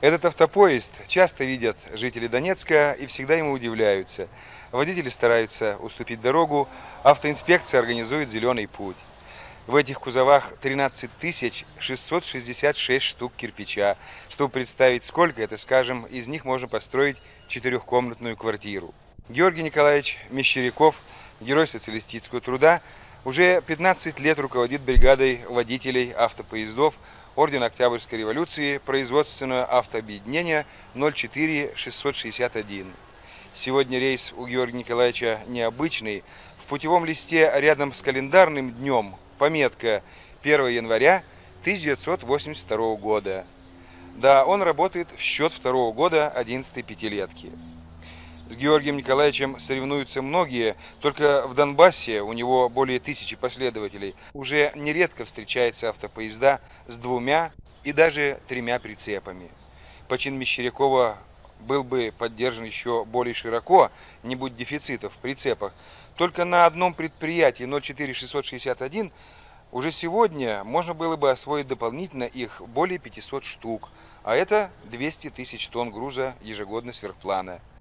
Этот автопоезд часто видят жители Донецка и всегда ему удивляются. Водители стараются уступить дорогу, автоинспекция организует зеленый путь. В этих кузовах 13 666 штук кирпича. Чтобы представить, сколько это, скажем, из них можно построить четырехкомнатную квартиру. Георгий Николаевич Мещеряков, герой социалистического труда, уже 15 лет руководит бригадой водителей автопоездов Ордена Октябрьской революции производственного автообъединения 04661. Сегодня рейс у Георгия Николаевича необычный. В путевом листе рядом с календарным днем пометка 1 января 1982 года. Да, он работает в счет второго года 11-й пятилетки. С Георгием Николаевичем соревнуются многие, только в Донбассе у него более 1000 последователей. Уже нередко встречаются автопоезда с 2 и даже 3 прицепами. Почин Мещерякова был бы поддержан еще более широко, не будь дефицитов в прицепах. Только на одном предприятии 04661 уже сегодня можно было бы освоить дополнительно их более 500 штук, а это 200 000 тонн груза ежегодно сверхплана.